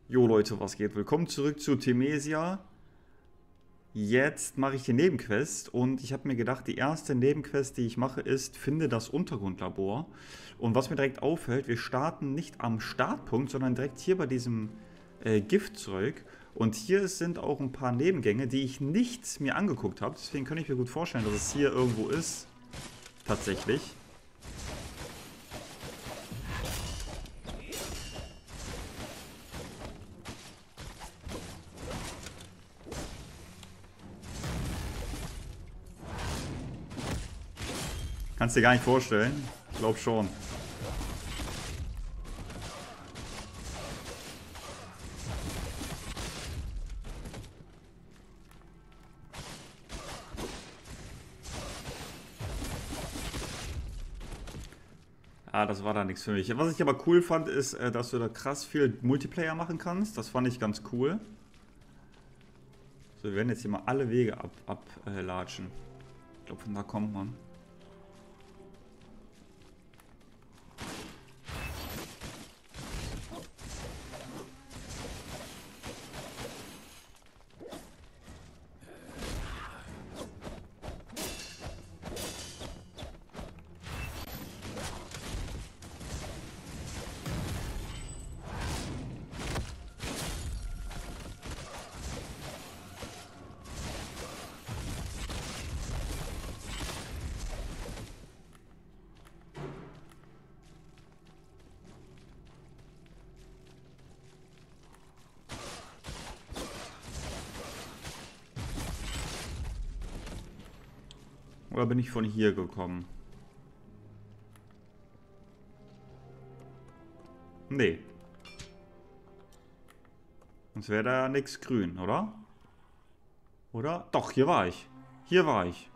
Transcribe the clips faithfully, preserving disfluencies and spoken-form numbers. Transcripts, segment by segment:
Jo Leute, was geht? Willkommen zurück zu Temesia. Jetzt mache ich die Nebenquest und ich habe mir gedacht, die erste Nebenquest, die ich mache, ist, finde das Untergrundlabor. Und was mir direkt auffällt, wir starten nicht am Startpunkt, sondern direkt hier bei diesem äh, Giftzeug. Und hier sind auch ein paar Nebengänge, die ich nicht mir angeguckt habe. Deswegen kann ich mir gut vorstellen, dass es hier irgendwo ist. Tatsächlich. Kannst dir gar nicht vorstellen. Ich glaube schon. Ah, das war da nichts für mich. Was ich aber cool fand, ist, dass du da krass viel Multiplayer machen kannst. Das fand ich ganz cool. So, wir werden jetzt hier mal alle Wege ablatschen. Ab, äh, ich glaube, von da kommt man. Oder bin ich von hier gekommen? Nee. Sonst wäre da nichts grün, oder? Oder? Doch, hier war ich. Hier war ich.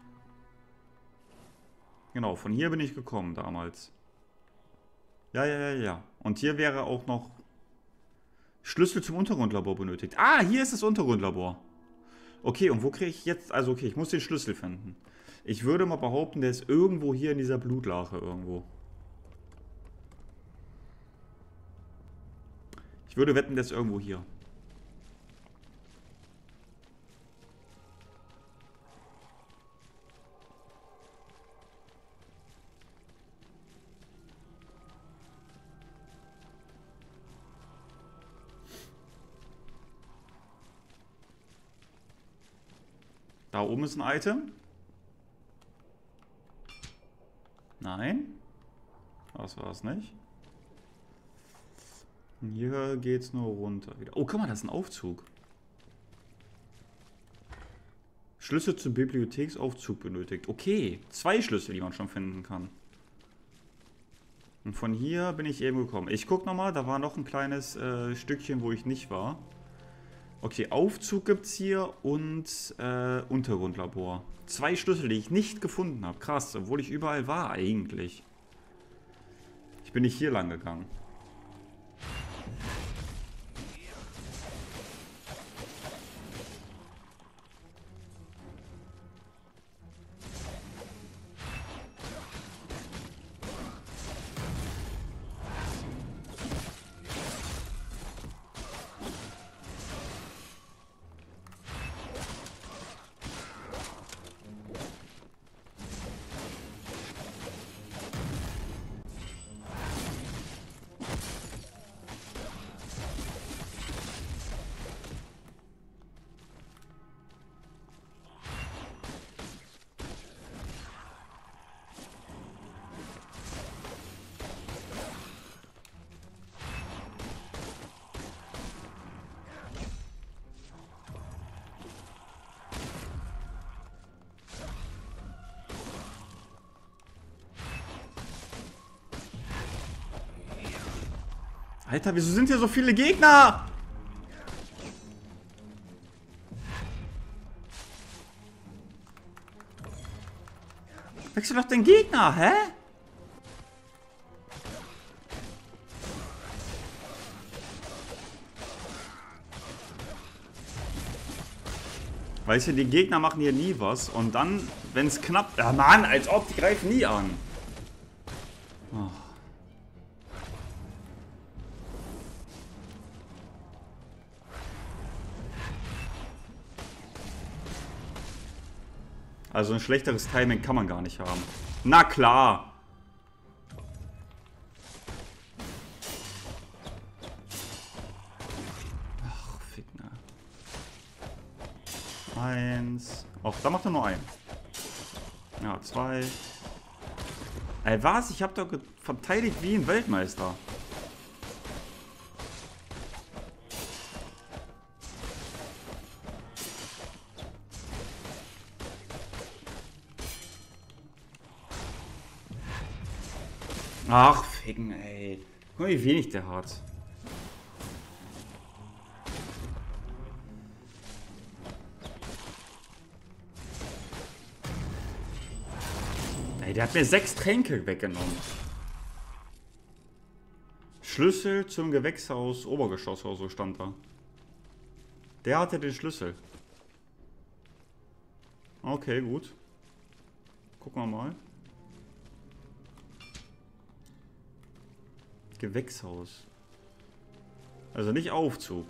Genau, von hier bin ich gekommen damals. Ja, ja, ja, ja. Und hier wäre auch noch Schlüssel zum Untergrundlabor benötigt. Ah, hier ist das Untergrundlabor. Okay, und wo kriege ich jetzt... Also okay, ich muss den Schlüssel finden. Ich würde mal behaupten, der ist irgendwo hier in dieser Blutlache irgendwo. Ich würde wetten, der ist irgendwo hier. Da oben ist ein Item. Nein. Das war es nicht. Hier geht's nur runter wieder. Oh, guck mal, das ist ein Aufzug. Schlüssel zum Bibliotheksaufzug benötigt. Okay, zwei Schlüssel, die man schon finden kann. Und von hier bin ich eben gekommen. Ich guck nochmal, da war noch ein kleines äh, Stückchen, wo ich nicht war. Okay, Aufzug gibt's hier und äh, Untergrundlabor. Zwei Schlüssel, die ich nicht gefunden habe. Krass, obwohl ich überall war eigentlich. Ich bin nicht hier lang gegangen. Alter, wieso sind hier so viele Gegner? Wechsel doch den Gegner, hä? Weißt du, die Gegner machen hier nie was und dann, wenn es knapp... Ja, Mann, als ob, die greifen nie an. Oh. Also ein schlechteres Timing kann man gar nicht haben. Na klar! Ach, fick, ne. Eins. Auch da macht er nur ein. Ja, zwei. Ey, was? Ich hab doch verteidigt wie ein Weltmeister. Ach, ficken, ey. Guck mal, wie wenig der hat. Ey, der hat mir sechs Tränke weggenommen. Schlüssel zum Gewächshaus, Obergeschoss oder so stand da. Der hatte den Schlüssel. Okay, gut. Gucken wir mal. Gewächshaus. Also nicht Aufzug.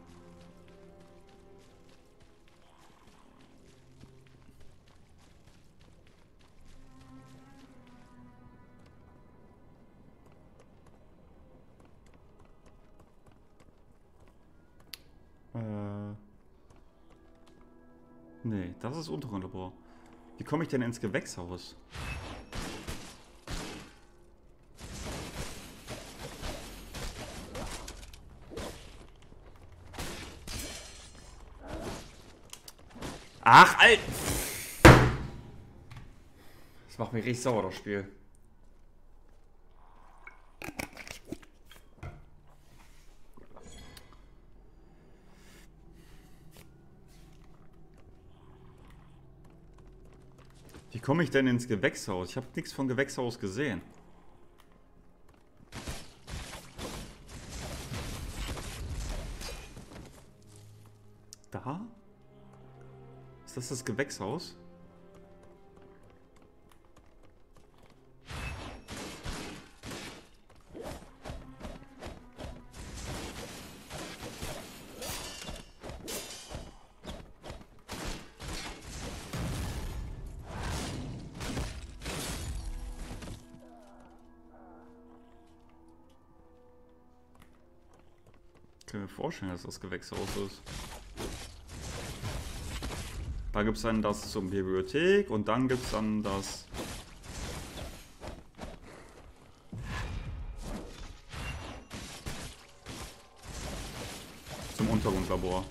Äh. Nee, das ist Untergrundlabor. Wie komme ich denn ins Gewächshaus? Ach, Alter! Das macht mich richtig sauer, das Spiel. Wie komme ich denn ins Gewächshaus? Ich habe nichts von Gewächshaus gesehen. Da? Ist das das Gewächshaus? Ich kann mir vorstellen, dass das Gewächshaus ist. Da gibt es dann das zur Bibliothek und dann gibt es dann das... zum Untergrundlabor.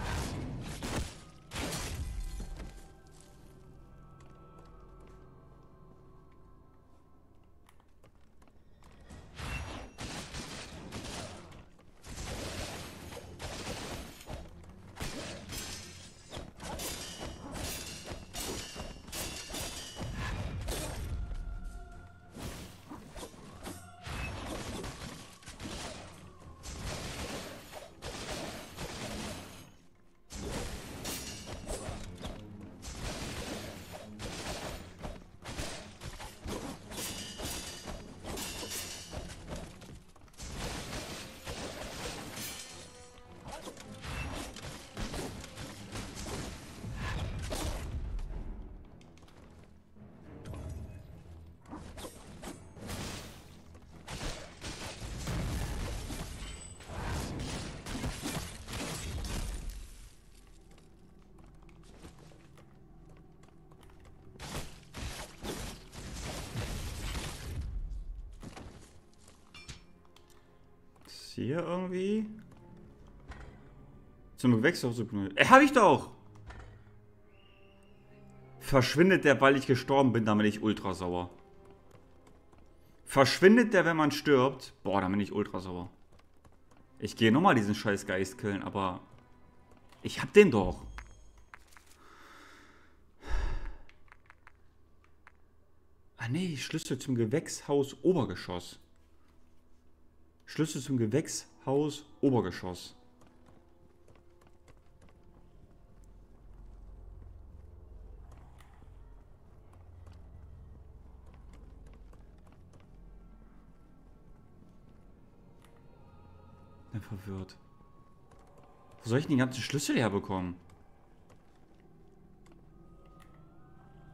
Hier irgendwie? Zum Gewächshaus. Äh, hab ich doch! Verschwindet der, weil ich gestorben bin, dann bin ich ultra sauer. Verschwindet der, wenn man stirbt? Boah, dann bin ich ultra sauer. Ich gehe nochmal diesen scheiß Geist killen, aber ich hab den doch. Ah nee, Schlüssel zum Gewächshaus Obergeschoss. Schlüssel zum Gewächshaus Obergeschoss. Bin verwirrt. Wo soll ich denn die ganzen Schlüssel herbekommen?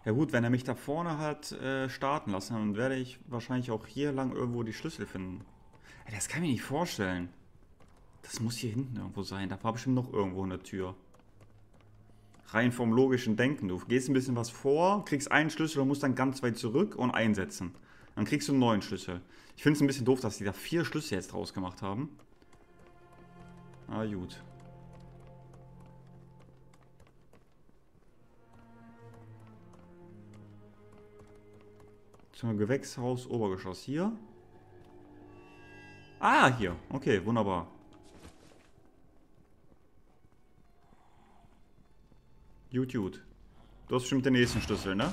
Ja gut, wenn er mich da vorne hat äh, starten lassen, dann werde ich wahrscheinlich auch hier lang irgendwo die Schlüssel finden. Ey, das kann ich mir nicht vorstellen. Das muss hier hinten irgendwo sein. Da war bestimmt noch irgendwo eine Tür. Rein vom logischen Denken. Du gehst ein bisschen was vor, kriegst einen Schlüssel und musst dann ganz weit zurück und einsetzen. Dann kriegst du einen neuen Schlüssel. Ich finde es ein bisschen doof, dass die da vier Schlüssel jetzt draus gemacht haben. Ah, gut. Zum Gewächshaus, Obergeschoss hier. Ah, hier. Okay, wunderbar. Gut, gut. Du hast bestimmt den nächsten Schlüssel, ne?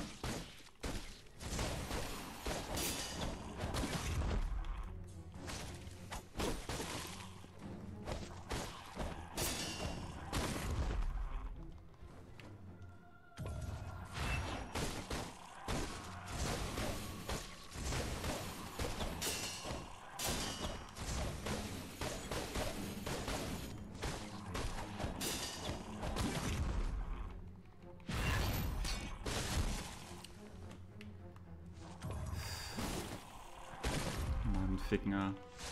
Ficken.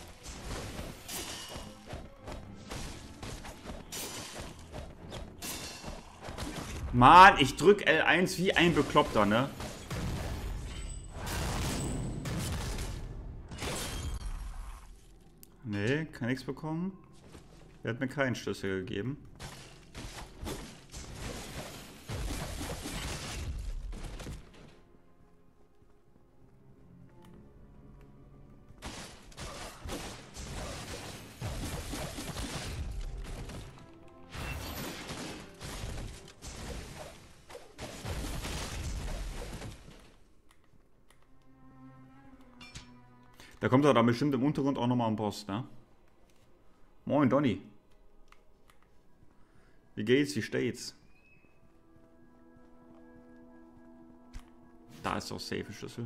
Mann, ich drück L eins wie ein Bekloppter, ne? Nee, kann nichts bekommen. Er hat mir keinen Schlüssel gegeben. Da kommt er dann bestimmt im Untergrund auch nochmal ein Boss, ne? Moin, Donny. Wie geht's? Wie steht's? Da ist doch safe Schlüssel.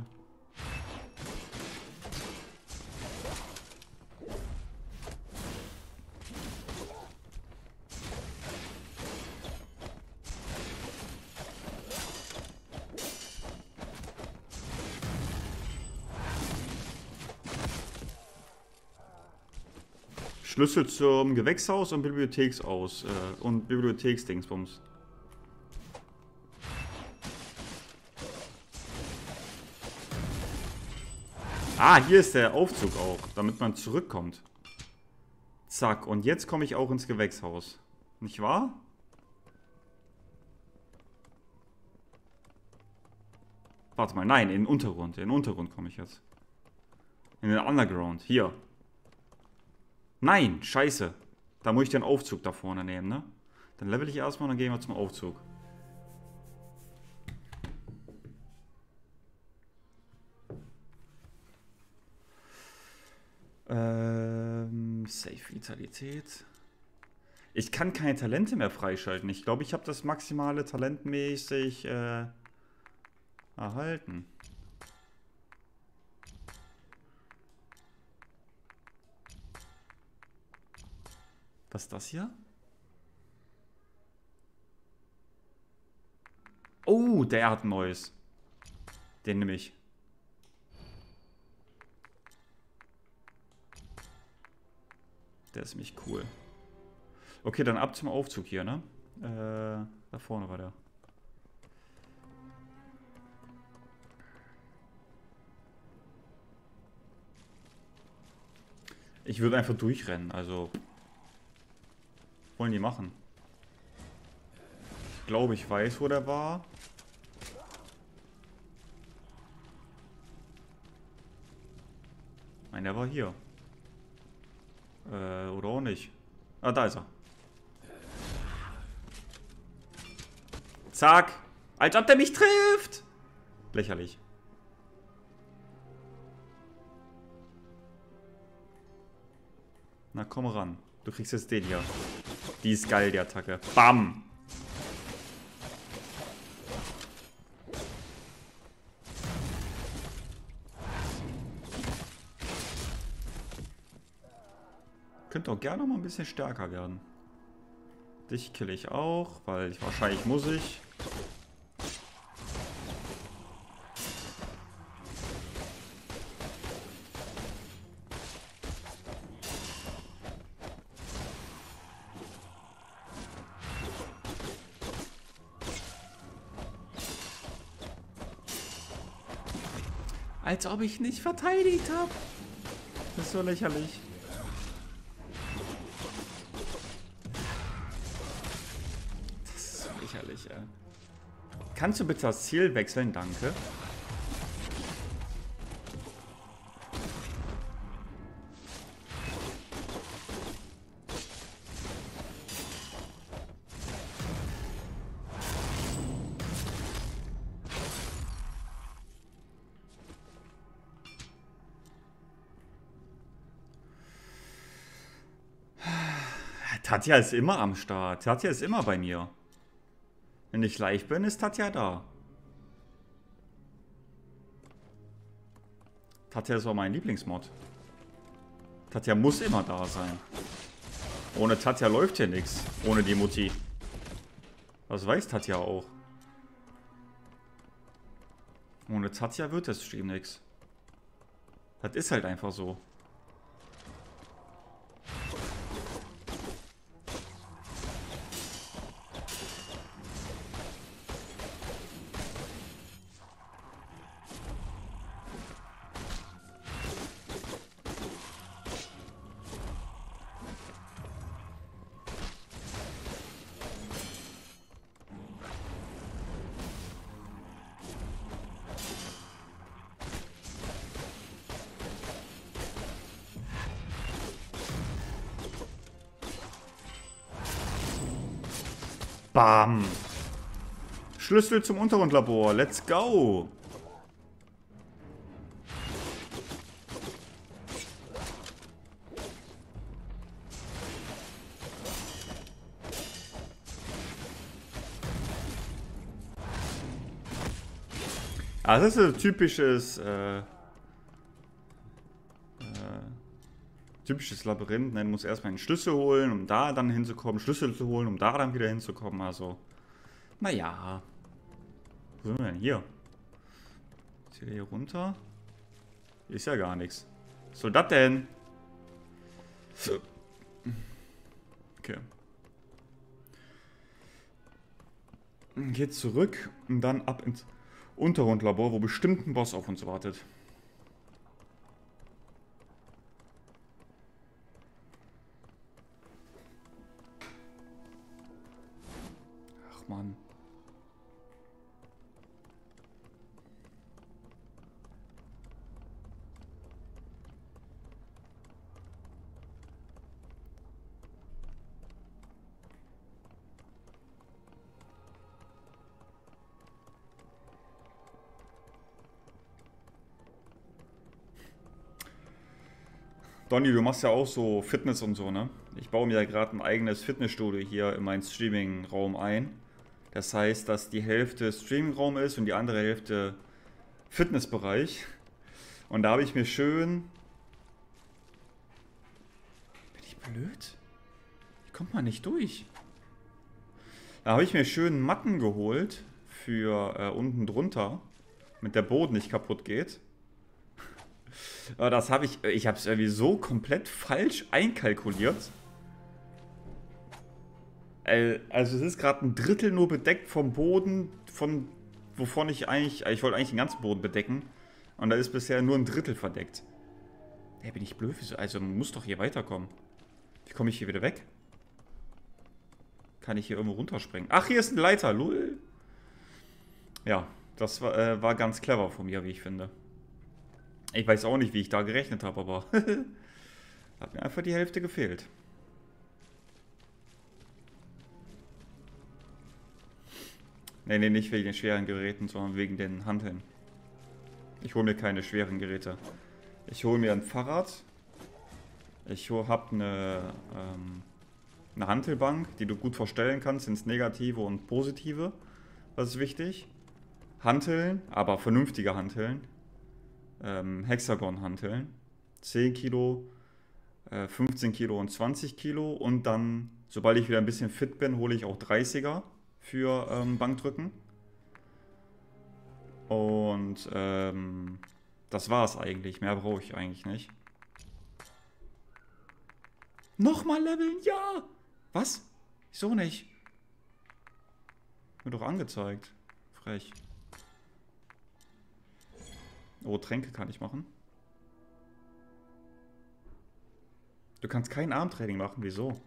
Schlüssel zum Gewächshaus und Bibliotheksaus äh, und Bibliotheksdingsbums. Ah, hier ist der Aufzug auch, damit man zurückkommt. Zack, und jetzt komme ich auch ins Gewächshaus. Nicht wahr? Warte mal, nein, in den Untergrund. In den Untergrund komme ich jetzt. In den Underground, hier. Nein, scheiße. Da muss ich den Aufzug da vorne nehmen, ne? Dann level ich erstmal und dann gehen wir zum Aufzug. Ähm, Safe Vitalität. Ich kann keine Talente mehr freischalten. Ich glaube, ich habe das maximale talentmäßig äh, erhalten. Was ist das hier? Oh, der hat ein neues. Den nehme ich. Der ist mich cool. Okay, dann ab zum Aufzug hier, ne? Äh, da vorne war der. Ich würde einfach durchrennen, also... Wollen die machen? Ich glaube, ich weiß, wo der war. Nein, der war hier. Äh, oder auch nicht. Ah, da ist er. Zack. Als ob der mich trifft. Lächerlich. Na, komm ran. Du kriegst jetzt den hier. Die ist geil, die Attacke. Bam. Könnte auch gerne noch mal ein bisschen stärker werden. Dich kill ich auch, weil ich wahrscheinlich muss ich. Als ob ich nicht verteidigt habe. Das ist so lächerlich. Das ist so lächerlich, ey. Kannst du bitte das Ziel wechseln? Danke. Tatja ist immer am Start. Tatja ist immer bei mir. Wenn ich live bin, ist Tatja da. Tatja ist auch mein Lieblingsmod. Tatja muss immer da sein. Ohne Tatja läuft hier nichts. Ohne die Mutti. Das weiß Tatja auch. Ohne Tatja wird das Stream nichts. Das ist halt einfach so. Bam. Schlüssel zum Untergrundlabor. Let's go. Ah, das ist ein typisches äh, äh, typisches Labyrinth. Man muss erstmal einen Schlüssel holen, um da dann hinzukommen, Schlüssel zu holen, um da dann wieder hinzukommen. Also, naja. Wo sind wir denn? Hier. Ist hier runter? Hier ist ja gar nichts. Was soll das denn? Okay. Geht zurück und dann ab ins Untergrundlabor, wo bestimmt ein Boss auf uns wartet. Ach Mann. Donny, du machst ja auch so Fitness und so, ne? Ich baue mir ja gerade ein eigenes Fitnessstudio hier in meinen Streaming-Raum ein. Das heißt, dass die Hälfte Streaming-Raum ist und die andere Hälfte Fitnessbereich. Und da habe ich mir schön... Bin ich blöd? Wie kommt man nicht durch? Da habe ich mir schön Matten geholt für äh, unten drunter, damit der Boden nicht kaputt geht. Aber das habe ich, ich habe es irgendwie so komplett falsch einkalkuliert. Also es ist gerade ein Drittel nur bedeckt vom Boden, von wovon ich eigentlich, ich wollte eigentlich den ganzen Boden bedecken. Und da ist bisher nur ein Drittel verdeckt. Hey, bin ich blöd? Also man muss doch hier weiterkommen. Wie komme ich hier wieder weg? Kann ich hier irgendwo runterspringen? Ach, hier ist ein Leiter, lol. Ja, das war, äh, war ganz clever von mir, wie ich finde. Ich weiß auch nicht, wie ich da gerechnet habe, aber hat mir einfach die Hälfte gefehlt. Nee, nee, nicht wegen den schweren Geräten, sondern wegen den Hanteln. Ich hole mir keine schweren Geräte. Ich hole mir ein Fahrrad. Ich habe eine, ähm, eine Hantelbank, die du gut verstellen kannst ins Negative und Positive. Das ist wichtig. Hanteln, aber vernünftige Hanteln. Ähm, Hexagon-Hanteln. zehn Kilo, äh, fünfzehn Kilo und zwanzig Kilo. Und dann, sobald ich wieder ein bisschen fit bin, hole ich auch dreißiger für ähm, Bankdrücken. Und ähm, das war's eigentlich. Mehr brauche ich eigentlich nicht. Nochmal leveln, ja! Was? Wieso nicht? Mir doch angezeigt. Frech. Oh, Tränke kann ich machen. Du kannst kein Armtraining machen, wieso?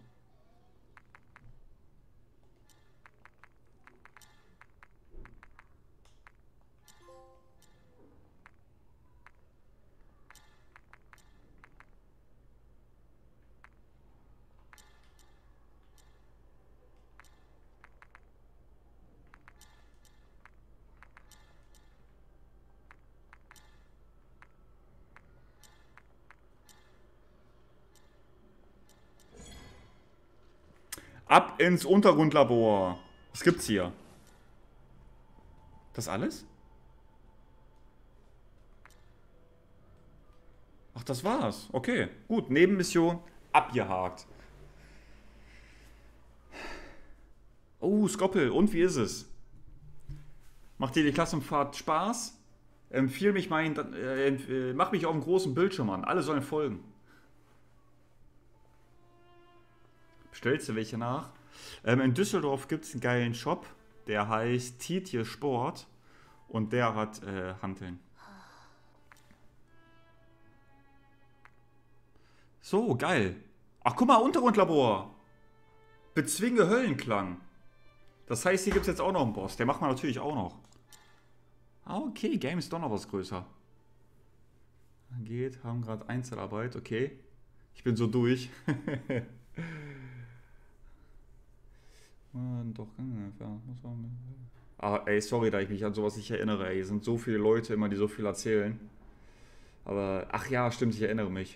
Ab ins Untergrundlabor. Was gibt's hier? Das alles? Ach, das war's. Okay, gut. Nebenmission abgehakt. Oh, Skoppel. Und wie ist es? Macht dir die Klassenfahrt Spaß? Empfehle mich mein, äh, äh, mach mich auf dem großen Bildschirm an. Alle sollen folgen. Bestellst du welche nach? Ähm, in Düsseldorf gibt es einen geilen Shop, der heißt Tietje Sport und der hat äh, Hanteln. So, geil. Ach, guck mal, Untergrundlabor. Bezwinge Höllenklang. Das heißt, hier gibt es jetzt auch noch einen Boss. Der macht man natürlich auch noch. Ah, okay, Game ist doch noch was größer. Geht, haben gerade Einzelarbeit, okay. Ich bin so durch. Doch, ja. Aber ey, sorry, da ich mich an sowas nicht erinnere, ey. Hier sind so viele Leute immer, die so viel erzählen. Aber, ach ja, stimmt, ich erinnere mich.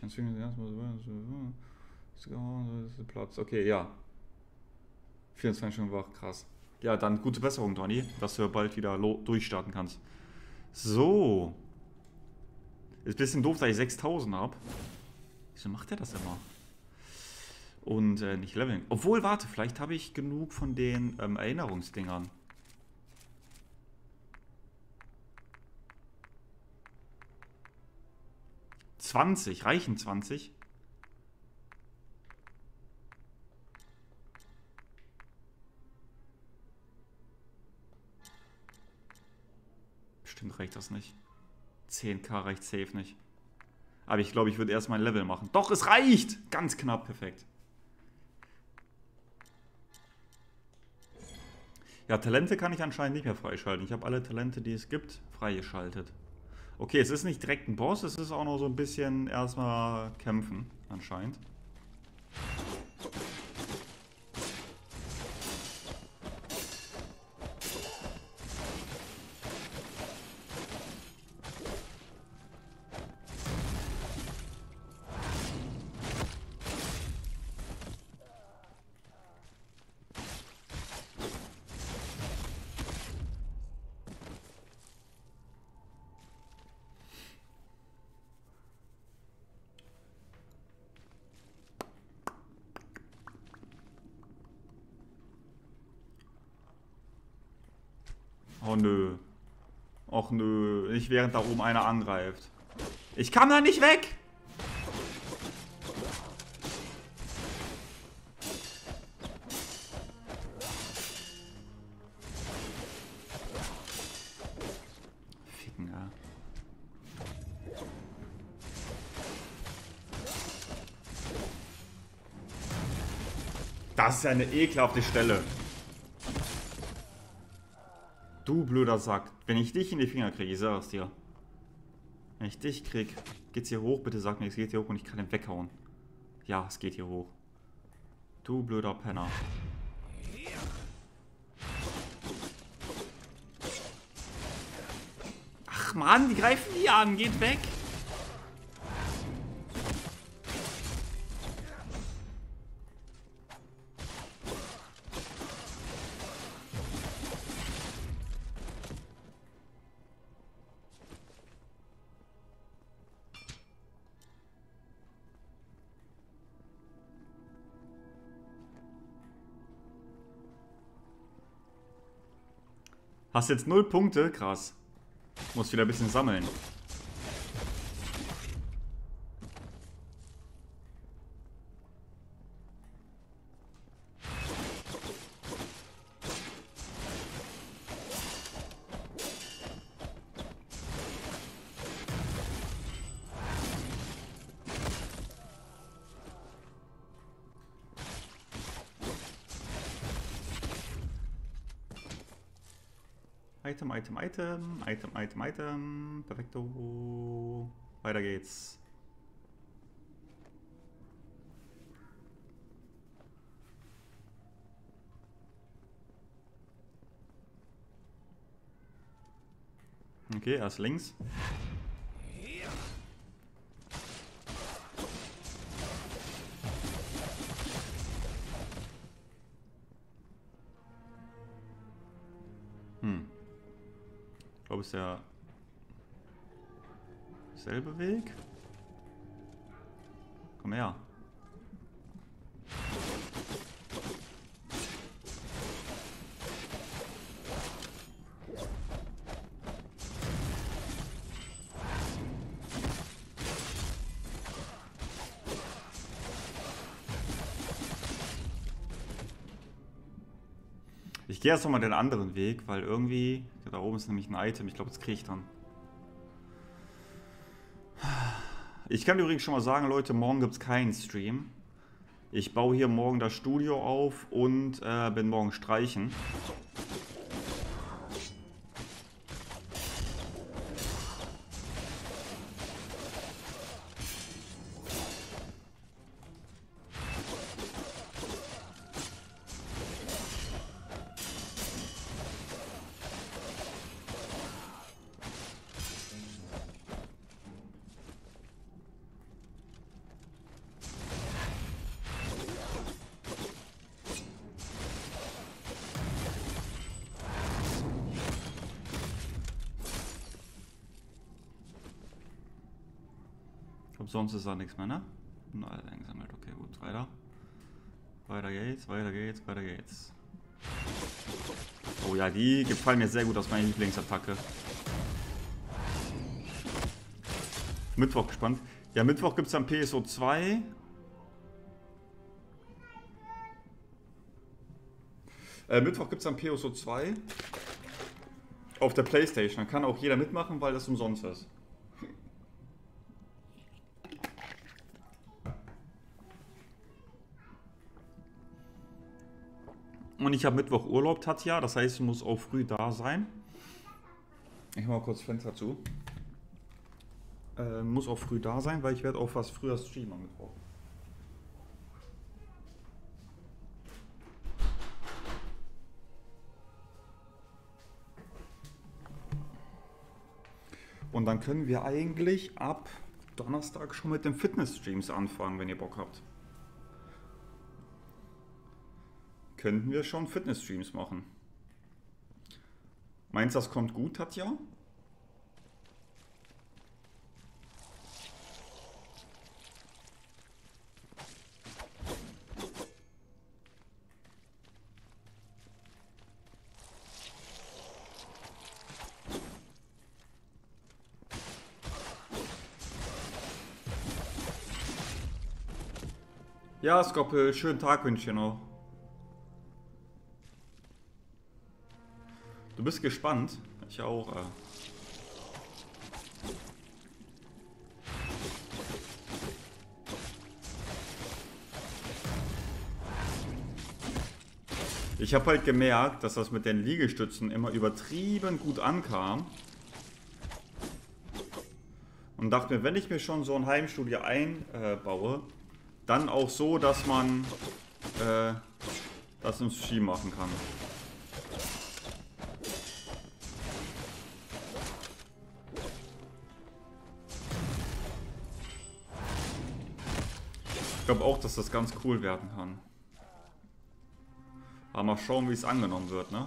Platz. Okay, ja. vierundzwanzig Stunden wach, krass. Ja, dann gute Besserung, Donny, dass du bald wieder durchstarten kannst. So. Ist ein bisschen doof, dass ich sechstausend habe. Wieso macht er das immer? Und äh, nicht leveln. Obwohl, warte, vielleicht habe ich genug von den ähm, Erinnerungsdingern. zwanzig, reichen zwanzig? Bestimmt reicht das nicht. zehn K reicht safe nicht. Aber ich glaube, ich würde erst mein Level machen. Doch, es reicht! Ganz knapp, perfekt. Ja, Talente kann ich anscheinend nicht mehr freischalten. Ich habe alle Talente, die es gibt, freigeschaltet. Okay, es ist nicht direkt ein Boss, es ist auch noch so ein bisschen erstmal kämpfen, anscheinend. Oh nö. Och nö. Nicht während da oben einer angreift. Ich kann da nicht weg! Ficken, ja. Das ist ja eine ekelhafte Stelle. Du blöder Sack. Wenn ich dich in die Finger kriege, ich sag's dir. Wenn ich dich krieg, geht's hier hoch? Bitte sag mir, es geht hier hoch und ich kann ihn weghauen. Ja, es geht hier hoch. Du blöder Penner. Ach Mann, die greifen die an. Geht weg. Hast jetzt null Punkte? Krass. Muss wieder ein bisschen sammeln. Item, Item, Item, Item, Item, Item. Perfekto. Weiter geht's. Okay, erst links. Hm. Ich glaube, es ist der selbe Weg. Komm her. Ich gehe erst nochmal den anderen Weg, weil irgendwie, ja, da oben ist nämlich ein Item, ich glaube, das kriege ich dann. Ich kann übrigens schon mal sagen, Leute, morgen gibt es keinen Stream. Ich baue hier morgen das Studio auf und äh, bin morgen streichen. Sonst ist da nichts mehr, ne? Nur alle eingesammelt. Okay, gut, weiter. Weiter geht's, weiter geht's, weiter geht's. Oh ja, die gefallen mir sehr gut, das ist meine Lieblingsattacke. Mittwoch gespannt. Ja, Mittwoch gibt es dann P S O zwei. Äh, Mittwoch gibt es dann P S O zwei. Auf der Playstation. Dann kann auch jeder mitmachen, weil das umsonst ist. Und ich habe Mittwoch Urlaub, Tatja, das heißt, ich muss auch früh da sein. Ich mache mal kurz Fenster zu. Äh, muss auch früh da sein, weil ich werde auch was früher streamen am Mittwoch. Und dann können wir eigentlich ab Donnerstag schon mit den Fitness-Streams anfangen, wenn ihr Bock habt. Könnten wir schon Fitness-Streams machen. Meinst du, das kommt gut, Tatja? Ja, Skoppel, schönen Tag wünsche ich dir noch. Du bist gespannt? Ich auch. Äh. Ich habe halt gemerkt, dass das mit den Liegestützen immer übertrieben gut ankam. Und dachte mir, wenn ich mir schon so ein Heimstudio einbaue, dann auch so, dass man äh, das im Stream machen kann. Ich glaube auch, dass das ganz cool werden kann. Aber mal schauen, wie es angenommen wird, ne?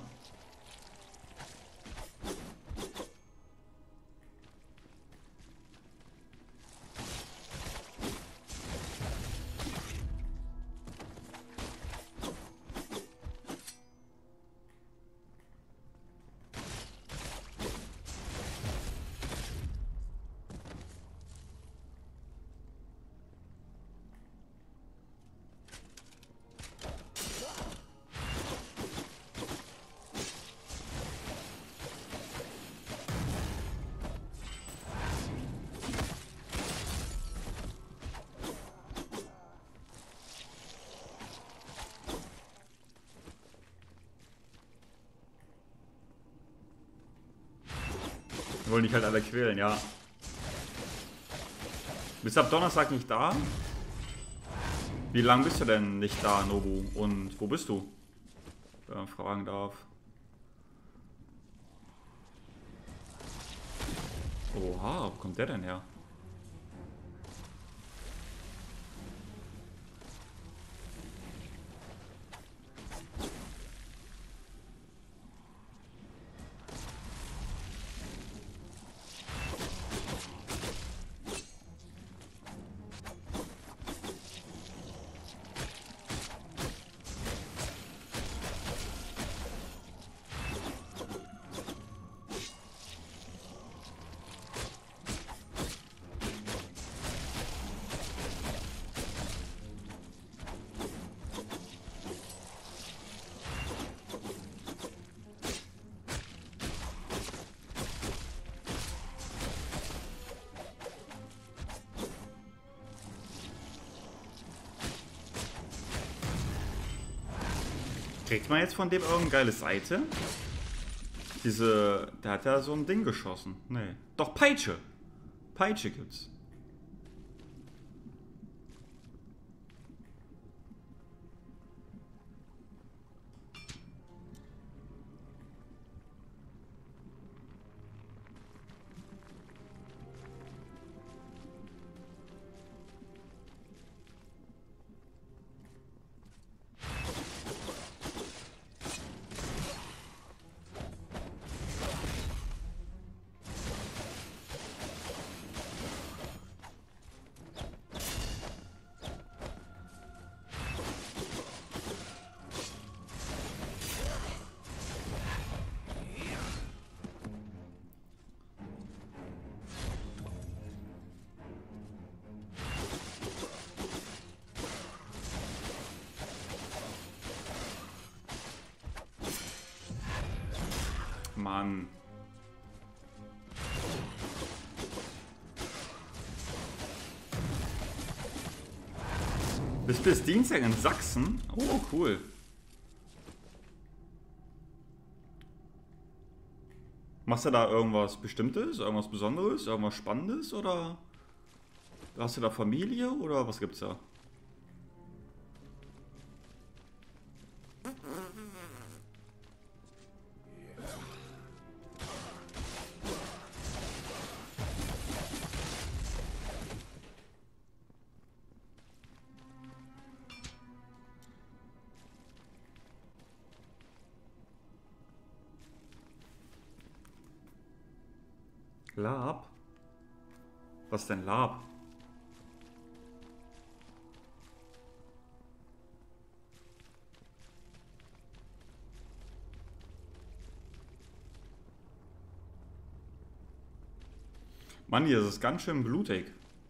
Wollen dich halt alle quälen, ja. Bist ab Donnerstag nicht da? Wie lange bist du denn nicht da, Nobu? Und wo bist du? Wenn man fragen darf. Oha, wo kommt der denn her? Kriegt man jetzt von dem irgendeine geile Seite? Diese... Der hat ja so ein Ding geschossen. Nee. Doch, Peitsche. Peitsche gibt's. Mann. Bis bis Dienstag in Sachsen? Oh, cool. Machst du da irgendwas Bestimmtes, irgendwas Besonderes, irgendwas Spannendes oder hast du da Familie oder was gibt's da? Lab? Was denn Lab? Mann, hier ist es ganz schön blutig.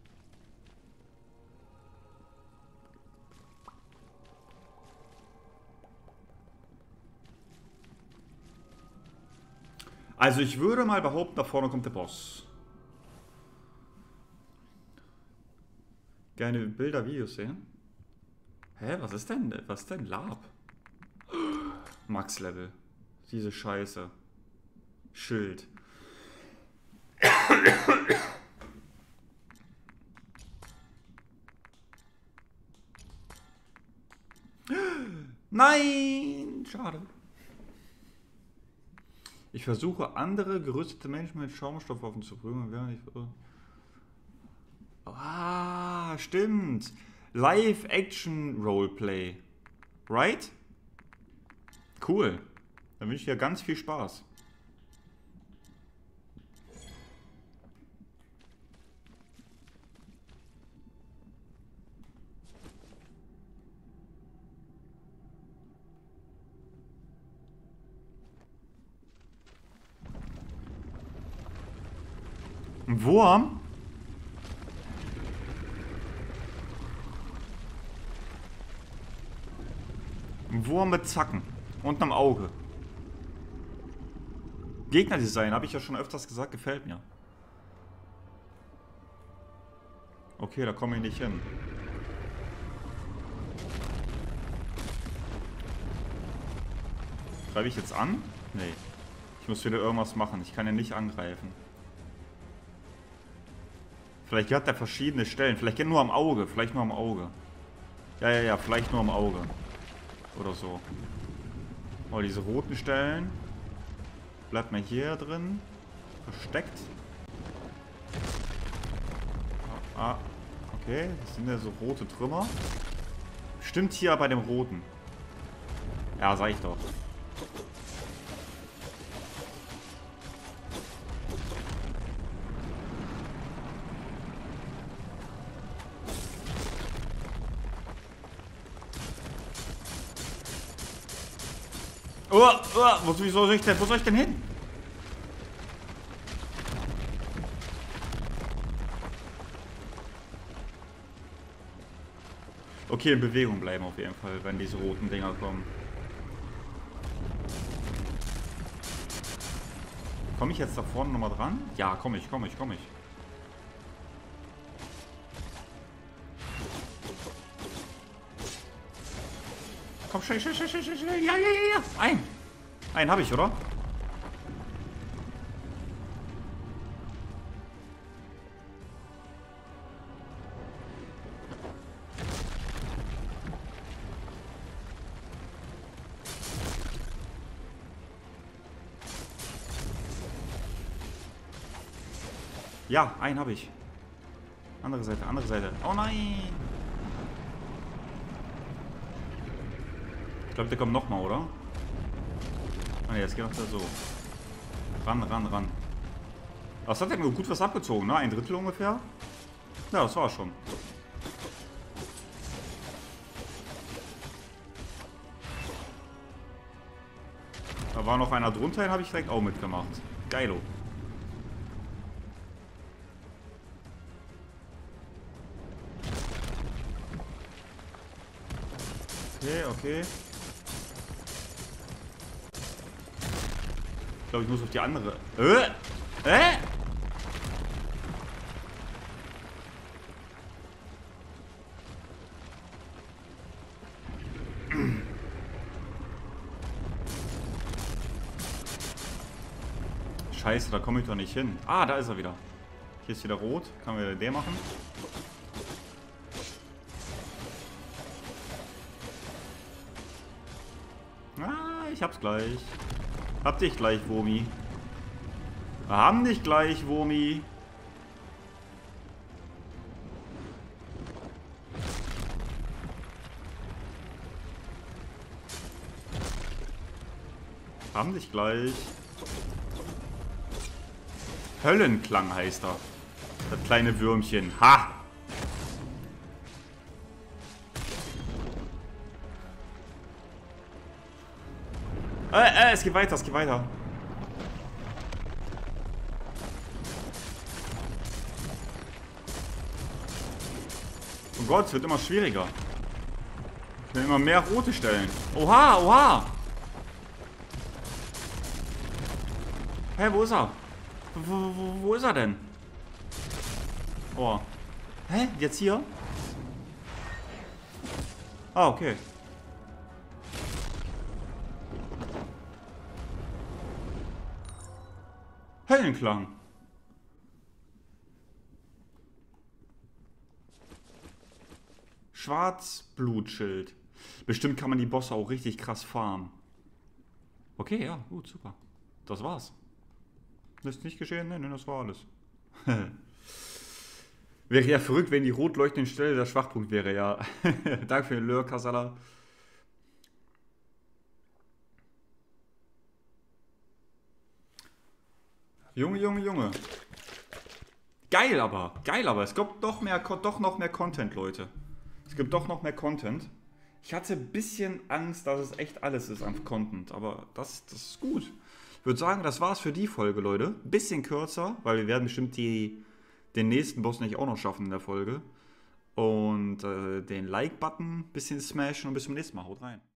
Also ich würde mal behaupten, da vorne kommt der Boss. Gerne Bilder, Videos sehen. Hä, was ist denn? Was ist denn Lab? Max-Level. Diese Scheiße. Schild. Nein! Schade. Ich versuche andere gerüstete Menschen mit Schaumstoffwaffen zu prügeln, während ich... Ah, stimmt. Live-Action-Roleplay. Right? Cool. Dann wünsche ich dir ganz viel Spaß. Ein Wurm? Ein Wurm mit Zacken und einem Auge. Gegnerdesign, habe ich ja schon öfters gesagt, gefällt mir. Okay, da komme ich nicht hin. Greife ich jetzt an? Nee. Ich muss wieder irgendwas machen. Ich kann ja nicht angreifen. Vielleicht hat er verschiedene Stellen. Vielleicht nur am Auge. Vielleicht nur am Auge. Ja, ja, ja. Vielleicht nur am Auge. Oder so. Oh, diese roten Stellen. Bleibt mal hier drin. Versteckt. Ah, okay. Das sind ja so rote Trümmer. Stimmt hier bei dem roten. Ja, sag ich doch. Oh, oh, wo, wo soll ich denn, wo soll ich denn hin? Okay, in Bewegung bleiben auf jeden Fall, wenn diese roten Dinger kommen. Komme ich jetzt da vorne nochmal dran? Ja, komme ich, komme ich, komme ich. Komm, schnell, schnell, schnell, schnell, schnell. Ja, ja, ja, ja. Ein. Einen habe ich, oder? Ja, einen habe ich. Andere Seite, andere Seite. Oh nein! Ich glaube, der kommt nochmal, oder? Ah ne, jetzt geht noch da so. Ran, ran, ran. Das hat ja gut was abgezogen, ne? Ein Drittel ungefähr. Ja, das war schon. Da war noch einer drunter, den habe ich direkt auch mitgemacht. Geilo. Okay, okay. Ich glaube, ich muss auf die andere. Äh? Äh? Scheiße, da komme ich doch nicht hin. Ah, da ist er wieder. Hier ist wieder rot. Kann man wieder den machen. Ah, ich hab's gleich. Hab dich gleich, Wurmi. Wir haben dich gleich, Wurmi. Haben dich gleich. Höllenklang heißt er. Das kleine Würmchen. Ha! Äh, äh, es geht weiter, es geht weiter. Oh Gott, es wird immer schwieriger. Ich will immer mehr rote Stellen. Oha, oha! Hä, wo ist er? Wo, wo, wo ist er denn? Oh. Hä? Jetzt hier? Ah, okay. Höllenklang. Schwarzblutschild. Bestimmt kann man die Bosse auch richtig krass farmen. Okay, ja, gut, super. Das war's. Das ist nicht geschehen? Nein, nein, das war alles. Wäre ja verrückt, wenn die rot leuchtende Stelle der Schwachpunkt wäre, ja. Danke für den Lure, Kasala. Junge, Junge, Junge. Geil aber, geil aber. Es gibt doch, mehr, doch noch mehr Content, Leute. Es gibt doch noch mehr Content. Ich hatte ein bisschen Angst, dass es echt alles ist an Content, aber das, das ist gut. Ich würde sagen, das war's für die Folge, Leute. Bisschen kürzer, weil wir werden bestimmt die, den nächsten Boss nicht auch noch schaffen in der Folge. Und äh, den Like-Button ein bisschen smashen und bis zum nächsten Mal. Haut rein.